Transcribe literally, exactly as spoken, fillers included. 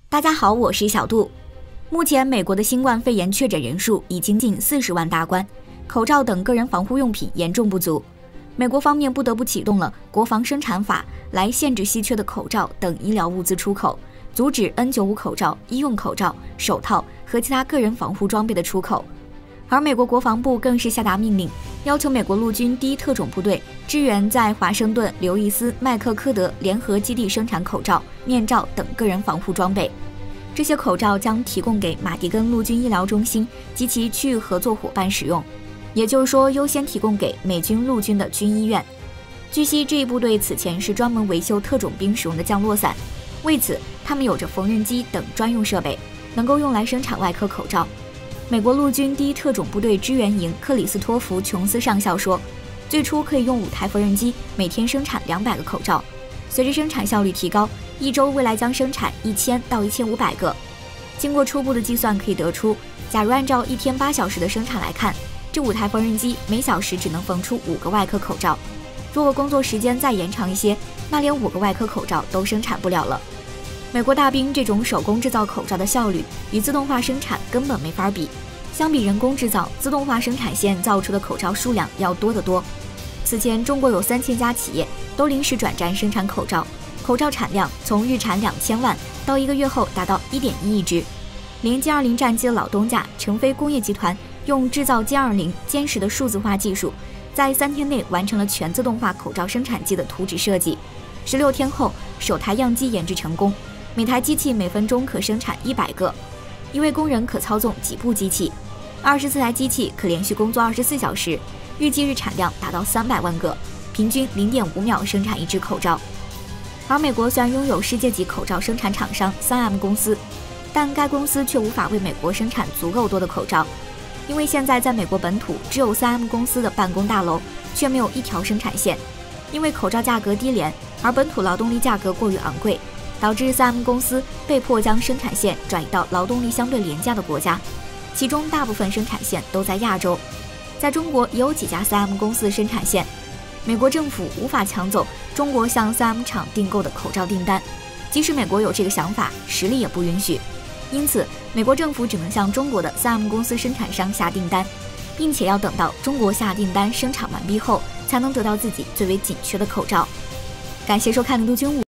大家好，我是小杜。目前，美国的新冠肺炎确诊人数已经近四十万大关，口罩等个人防护用品严重不足。美国方面不得不启动了国防生产法，来限制稀缺的口罩等医疗物资出口，阻止 N 九十五 口罩、医用口罩、手套和其他个人防护装备的出口。而美国国防部更是下达命令，要求美国陆军第一特种部队支援在华盛顿、刘易斯、麦克科德联合基地生产口罩、面罩等个人防护装备。这些口罩将提供给马迪根陆军医疗中心及其区域合作伙伴使用，也就是说，优先提供给美军陆军的军医院。据悉，这一部队此前是专门维修特种兵使用的降落伞，为此，他们有着缝纫机等专用设备，能够用来生产外科口罩。美国陆军第一特种部队支援营克里斯托弗·琼斯上校说，最初可以用五台缝纫机每天生产两百个口罩，随着生产效率提高，一周未来将生产一千到一千五百个。经过初步的计算，可以得出，假如按照一天八小时的生产来看，这五台缝纫机每小时只能缝出五个外科口罩。如果工作时间再延长一些，那连五个外科口罩都生产不了了。美国大兵这种手工制造口罩的效率与自动化生产根本没法比，相比人工制造，自动化生产线造出的口罩数量要多得多。此前，中国有三千家企业都临时转战生产口罩，口罩产量从日产两千万到一个月后达到一点一亿只。连歼二零战机的老东家成飞工业集团用制造歼二零歼十的数字化技术，在三天内完成了全自动化口罩生产机的图纸设计。十六天后，首台样机研制成功，每台机器每分钟可生产一百个，一位工人可操纵几部机器，二十四台机器可连续工作二十四小时，预计日产量达到三百万个，平均零点五秒生产一只口罩。而美国虽然拥有世界级口罩生产厂商 三 M 公司，但该公司却无法为美国生产足够多的口罩，因为现在在美国本土只有 三 M 公司的办公大楼，却没有一条生产线。因为口罩价格低廉，而本土劳动力价格过于昂贵，导致 三 M 公司被迫将生产线转移到劳动力相对廉价的国家，其中大部分生产线都在亚洲。在中国也有几家 三 M 公司的生产线，美国政府无法抢走中国向 三 M 厂订购的口罩订单，即使美国有这个想法，实力也不允许。因此，美国政府只能向中国的 三 M 公司生产商下订单，并且要等到中国下订单生产完毕后，才能得到自己最为紧缺的口罩。感谢收看《零度军武》。